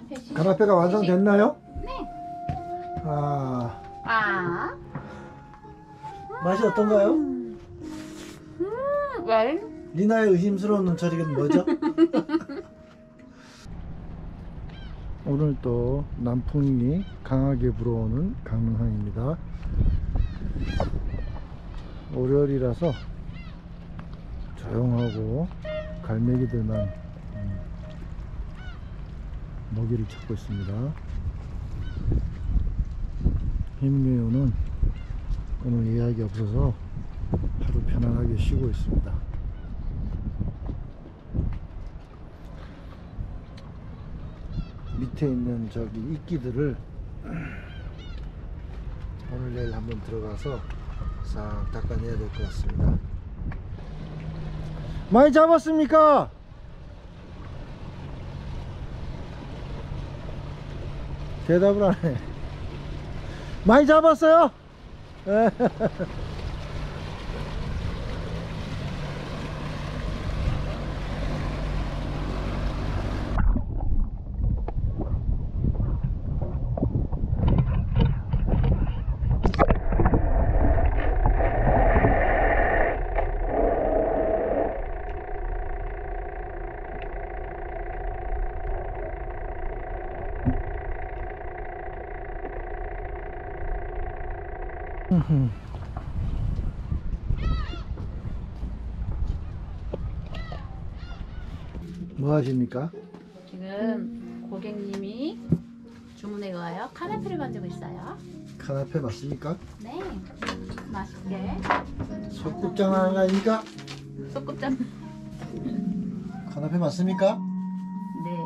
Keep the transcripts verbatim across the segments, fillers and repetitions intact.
카나페가 완성됐나요? 네. 아, 아. 맛이 어떤가요? 음, 왜? 리나의 의심스러운 눈초리는 뭐죠? 오늘 또 남풍이 강하게 불어오는 강릉항입니다. 월요일이라서 조용하고 갈매기들만 음, 먹이를 찾고 있습니다. 흰매우는 오늘 예약이 없어서 하루 편안하게 쉬고 있습니다. 밑에 있는 저기 이끼들을 오늘 내일 한번 들어가서 싹 닦아내야 될 것 같습니다. 많이 잡았습니까? 대답을 안 해. 많이 잡았어요? 뭐 하십니까? 지금 고객님이 주문에 의하여 카나페를 만들고 있어요. 카나페 맞습니까? 네. 맛있게. 소꿉장 하는 거 아닙니까? 소꿉장. 카나페 맞습니까? 네.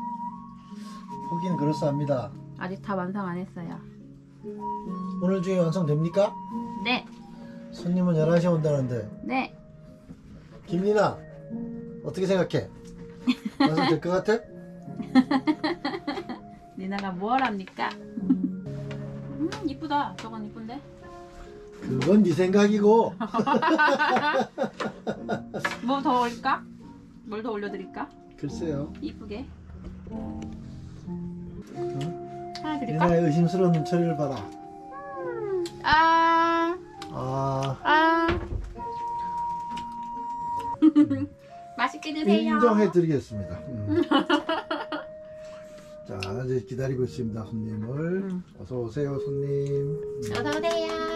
포기는 그럴싸합니다. 아직 다 완성 안 했어요. 오늘 중에 완성됩니까? 네. 손님은 열한 시에 온다는데. 네. 김리나 어떻게 생각해? 완성될 것 같아? 니나가 뭘 합니까? 음, 이쁘다. 저건 이쁜데? 그건 네 생각이고. 뭐 더 올릴까? 뭘 더 올려드릴까? 글쎄요. 이쁘게. 응? 하나 드릴까? 리나의 의심스러운 눈초리를 봐라. 아, 아, 아. 맛있게 드세요. 인정해드리겠습니다. 음. 자, 이제 기다리고 있습니다. 손님을. 음. 어서 오세요, 손님. 어서 오세요.